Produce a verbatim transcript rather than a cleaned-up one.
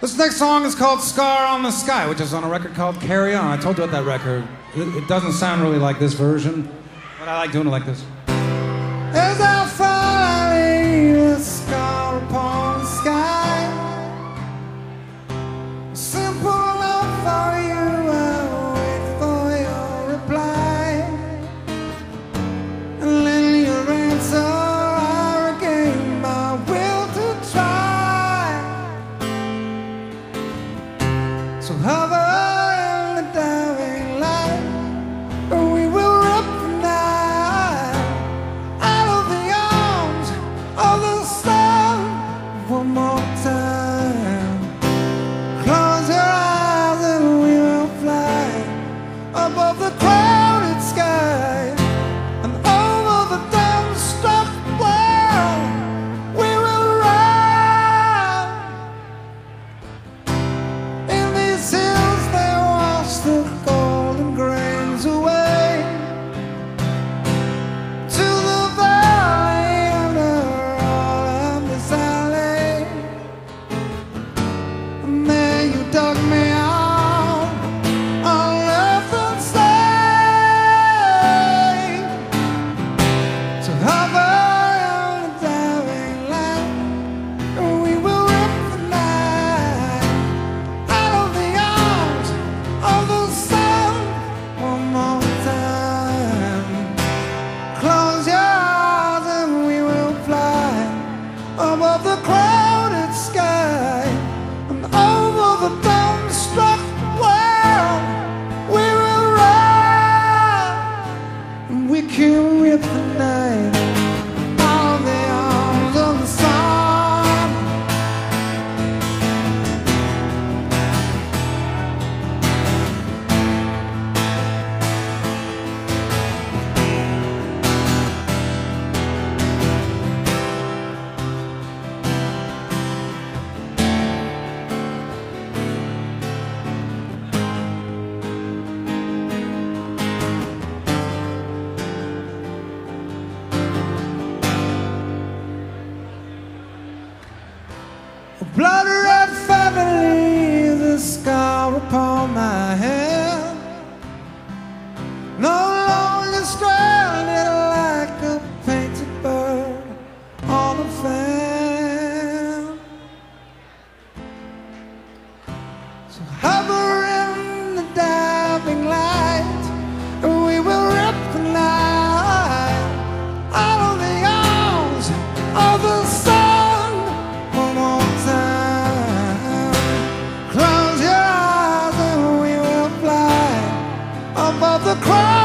This next song is called Scar on the Sky, which is on a record called Carry On. I told you about that record. It, it doesn't sound really like this version, but I like doing it like this. As I fall, I leave a scar upon the sky. Simple love for you, I'll wait for your reply. And then your answer, I regain my will to try. So hover in the diving light, or we will rip the night out of the arms of the sun. One more time, close your eyes and we will fly above the crowded sky and over the dumbstruck world. We will ride. In these hills they wash the golden grains away to the valley under all of this alley. And there you dug me out on earth unsaved. So hover on the diving line, and we will rip the night out of the arms of the sun. One more time, close your eyes and we will fly above the crowded sky and over the dumbstruck world. We will ride, and we can rip the night out of the arms of the sun. Blood red family, the scar upon my head, no longer stranded like a painted bird on a fan. So hover in the diving light, and we will rip the night out of the arms of the sun. One more time, close your eyes and we will fly above the crowd.